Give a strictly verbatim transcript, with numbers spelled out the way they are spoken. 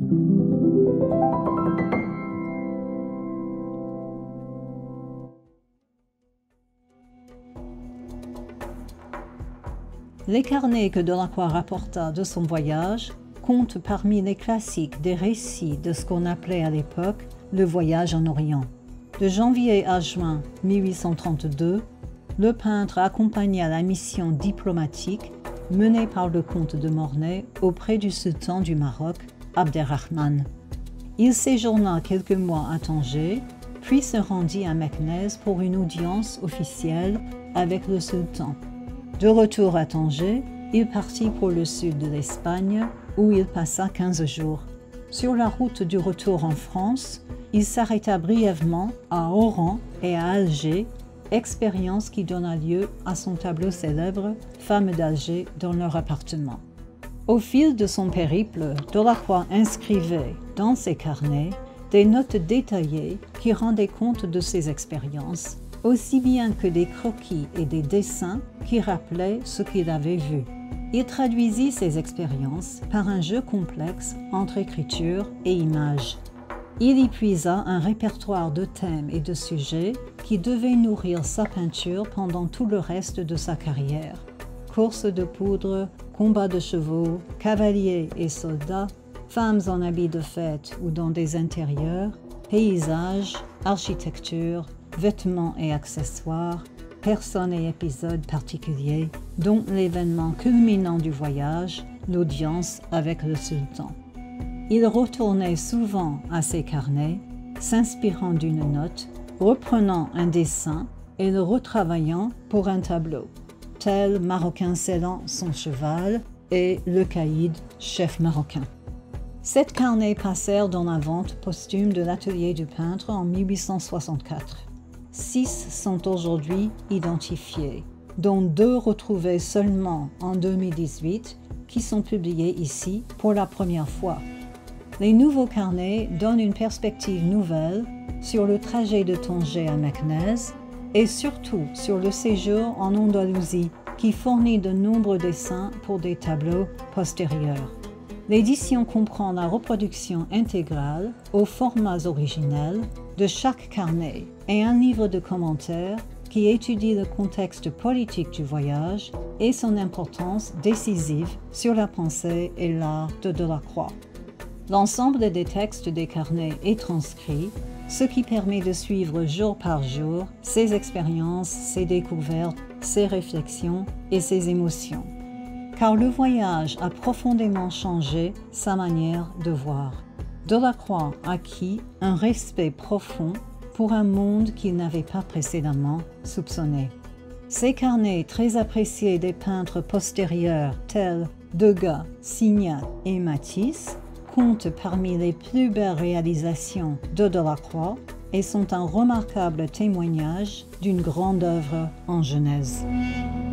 Les carnets que Delacroix rapporta de son voyage comptent parmi les classiques des récits de ce qu'on appelait à l'époque le voyage en Orient. De janvier à juin mille huit cent trente-deux, le peintre accompagna la mission diplomatique menée par le comte de Mornay auprès du sultan du Maroc, Abderrahman. Il séjourna quelques mois à Tanger, puis se rendit à Meknès pour une audience officielle avec le sultan. De retour à Tanger, il partit pour le sud de l'Espagne, où il passa quinze jours. Sur la route du retour en France, il s'arrêta brièvement à Oran et à Alger, expérience qui donna lieu à son tableau célèbre « Femmes d'Alger » dans leur appartement. Au fil de son périple, Delacroix inscrivait dans ses carnets des notes détaillées qui rendaient compte de ses expériences, aussi bien que des croquis et des dessins qui rappelaient ce qu'il avait vu. Il traduisit ses expériences par un jeu complexe entre écriture et images. Il y puisa un répertoire de thèmes et de sujets qui devaient nourrir sa peinture pendant tout le reste de sa carrière. Courses de poudre, combats de chevaux, cavaliers et soldats, femmes en habits de fête ou dans des intérieurs, paysages, architecture, vêtements et accessoires, personnes et épisodes particuliers, dont l'événement culminant du voyage, l'audience avec le sultan. Il retournait souvent à ses carnets, s'inspirant d'une note, reprenant un dessin et le retravaillant pour un tableau, tel Marocain sellant son cheval et Le Caïd, chef marocain. Sept carnets passèrent dans la vente posthume de l'atelier du peintre en mille huit cent soixante-quatre. Six sont aujourd'hui identifiés, dont deux retrouvés seulement en deux mille dix-huit, qui sont publiés ici pour la première fois. Les nouveaux carnets donnent une perspective nouvelle sur le trajet de Tanger à Meknès et surtout sur le séjour en Andalousie, qui fournit de nombreux dessins pour des tableaux postérieurs. L'édition comprend la reproduction intégrale, aux formats originels, de chaque carnet et un livre de commentaires qui étudie le contexte politique du voyage et son importance décisive sur la pensée et l'art de Delacroix. L'ensemble des textes des carnets est transcrit, ce qui permet de suivre jour par jour ses expériences, ses découvertes, ses réflexions et ses émotions. Car le voyage a profondément changé sa manière de voir. Delacroix acquit un respect profond pour un monde qu'il n'avait pas précédemment soupçonné. Ces carnets très appréciés des peintres postérieurs tels Degas, Signac et Matisse comptent parmi les plus belles réalisations de Delacroix et sont un remarquable témoignage d'une grande œuvre en genèse.